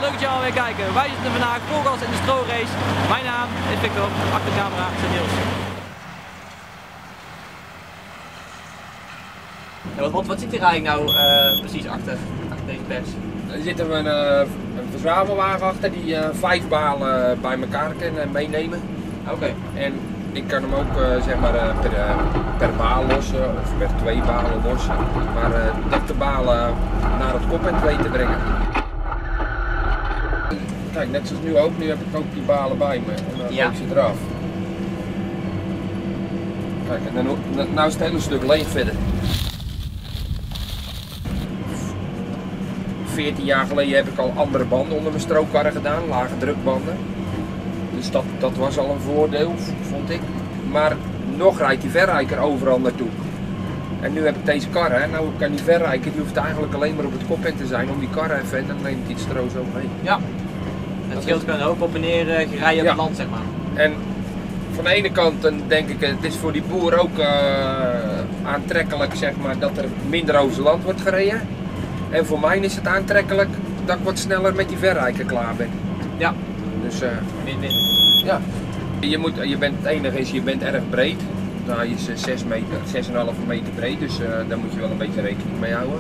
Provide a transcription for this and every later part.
leuk dat je alweer kijken. Wij zitten vandaag vol gas in de strorace. Mijn naam is Victor, achter de camera is Niels. Ja, wat zit hier eigenlijk nou precies achter deze pers? Er zit een verzamelwagen achter die 5 balen bij elkaar kan meenemen. Oké. En ik kan hem ook zeg maar, per baal lossen of per 2 balen lossen. Maar dat de balen naar het kopend weet te brengen. Kijk, net zoals nu ook, nu heb ik ook die balen bij me en dan gooi ik ze eraf. Kijk, en dan nou is het hele stuk leeg verder. 14 jaar geleden heb ik al andere banden onder mijn strookkarren gedaan, lage drukbanden. Dus dat was al een voordeel, vond ik. Maar nog rijdt die verrijker overal naartoe. En nu heb ik deze karren, en nou kan die verrijker, die hoeft eigenlijk alleen maar op het kopend te zijn om die karren even en dan neemt hij het stro zo mee. Ja, het scheelt gewoon een hoop op en neer rijden op het land, zeg maar. En van de ene kant dan denk ik, het is voor die boer ook aantrekkelijk zeg maar, dat er minder over zijn land wordt gereden. En voor mij is het aantrekkelijk dat ik wat sneller met die verrijker klaar ben. Ja. Dus win-win. ja. Het enige is, je bent erg breed. Nou, je is 6,5 meter breed, dus daar moet je wel een beetje rekening mee houden.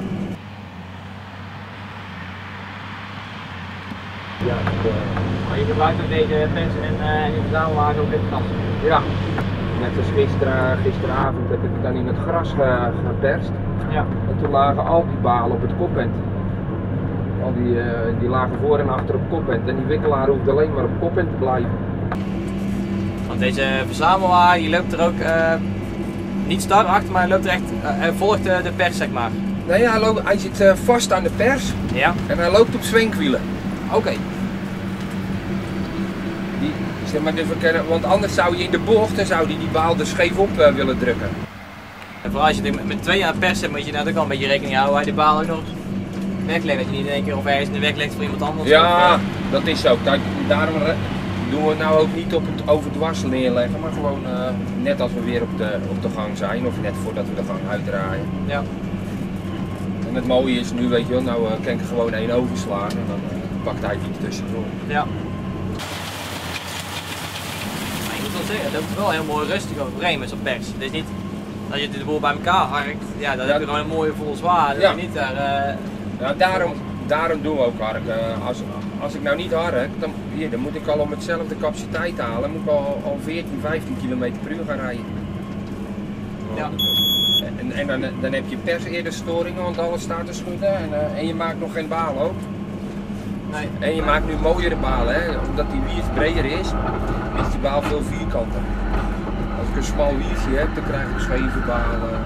Ja, maar je gebruikt ook deze pers en die verzamelwagen ook in het gas. Ja, net als gisteravond heb ik het dan in het gras geperst. Ja. En toen lagen al die balen op het kopend. Al die lagen voor en achter op kopend. En die wikkelaar hoeft alleen maar op kopend te blijven. Want deze verzamelwagen, die loopt er ook niet star achter, maar hij loopt er echt, hij volgt de pers, zeg maar. Nee, hij zit vast aan de pers. Ja. En hij loopt op zwenkwielen. Oké. Zeg maar, want anders zou je in de bocht en zou die baal er scheef op willen drukken. En vooral als je met 2 aan het persen moet je natuurlijk al een beetje rekening houden waar je de baal ook nog weglegt. Dat je niet in één keer of ergens in de weg legt voor iemand anders. Ja, of, dat is zo. Kijk, daarom doen we het nou ook niet op het overdwars neerleggen, maar gewoon net als we weer op de gang zijn of net voordat we de gang uitdraaien. Ja. En het mooie is nu, weet je wel, nou kan ik er gewoon één overslaan en dan pakt hij die tussendoor. Ja. Maar ik moet wel zeggen, het loopt wel heel mooi rustig overheen met zo'n pers. Het is niet dat je de boel bij elkaar harkt, ja, dan heb je gewoon een mooie vol zwaar. Ja. Niet daar, ja, daarom doen we ook harken. Als ik nou niet hark, dan moet ik al om hetzelfde capaciteit halen, moet ik al 14, 15 km per uur gaan rijden. Ja. En dan heb je pers eerder storingen, want alles staat te schudden en je maakt nog geen balen ook. Nee. En je maakt nu mooiere balen, hè? Omdat die wiert breder is die baal veel vierkanter. Als ik een smal wiertje heb, dan krijg ik scheve balen.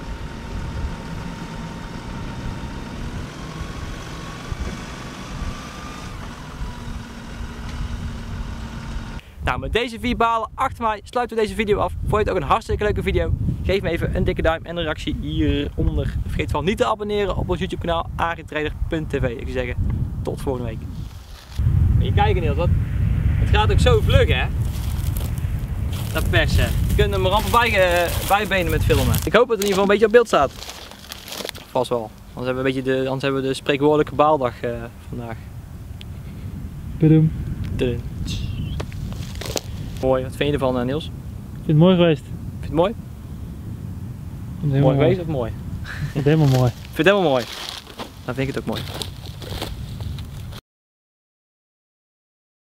Nou, met deze 4 balen achter mij sluiten we deze video af. Vond je het ook een hartstikke leuke video? Geef me even een dikke duim en een reactie hieronder. Vergeet vooral niet te abonneren op ons YouTube kanaal agritrader.tv. Ik zou zeggen, tot volgende week. Moet je kijken Niels, het gaat ook zo vlug hè? Dat persen. Je kunt hem er amper bijbenen met filmen. Ik hoop dat het in ieder geval een beetje op beeld staat. Vast wel. Anders hebben we de spreekwoordelijke baaldag vandaag. Tudum. Mooi, wat vind je ervan Niels? Ik vind het mooi geweest. Vind je het mooi? Het Mooi geweest of mooi? Ik vind het helemaal mooi. Ik vind het helemaal mooi. Dan vind ik het ook mooi.